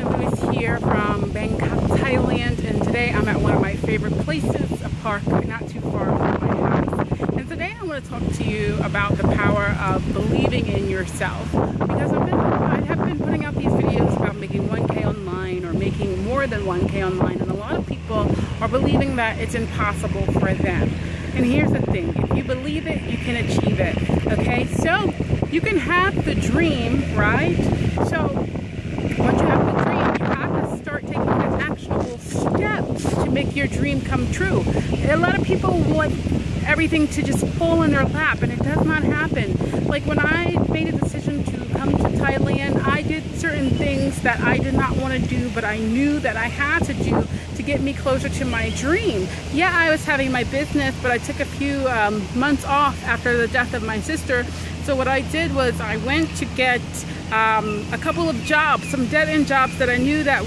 Lewis here from Bangkok, Thailand, and today I'm at one of my favorite places, a park not too far from my house. And today I want to talk to you about the power of believing in yourself, because I have been putting out these videos about making 1K online or making more than 1K online, and a lot of people are believing that it's impossible for them. And here's the thing, if you believe it, you can achieve it, okay? So you can have the dream, right? So once you have the dream, you have to start taking the actionable steps to make your dream come true. A lot of people want everything to just fall in their lap, and it does not happen. Like when I made a decision to come to Thailand, I did certain things that I did not want to do, but I knew that I had to do to get me closer to my dream. Yeah, I was having my business, but I took a few months off after the death of my sister. So what I did was I went to get a couple of jobs, some dead-end jobs that I knew that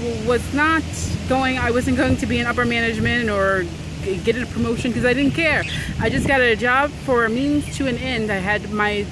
I wasn't going to be in upper management or get a promotion, because I didn't care. I just got a job for a means to an end. I had my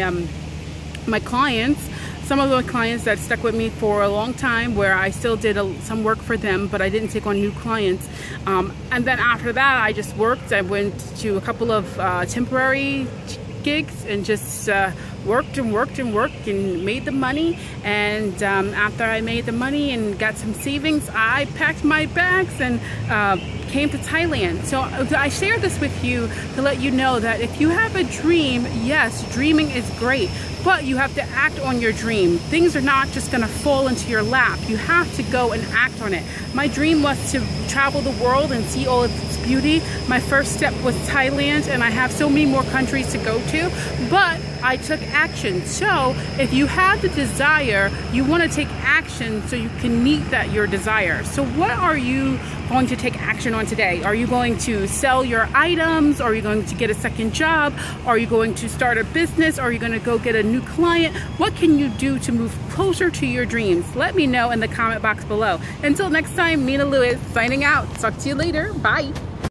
clients, some of the clients that stuck with me for a long time, where I still did some work for them, but I didn't take on new clients. And then after that, I just worked. I went to a couple of temporary gigs and just worked and made the money. And after I made the money and got some savings, I packed my bags and came to Thailand. So I share this with you to let you know that if you have a dream, yes, dreaming is great, but you have to act on your dream. Things are not just gonna fall into your lap. You have to go and act on it. My dream was to travel the world and see all of its beauty. My first step was Thailand, and I have so many more countries to go to, but I took action. So if you have the desire, you want to take action so you can meet your desire. So what are you going to take action on today? Are you going to sell your items? Are you going to get a second job? Are you going to start a business? Are you going to go get a new client? What can you do to move closer to your dreams? Let me know in the comment box below. Until next time, Mina Lewis signing out. Talk to you later. Bye.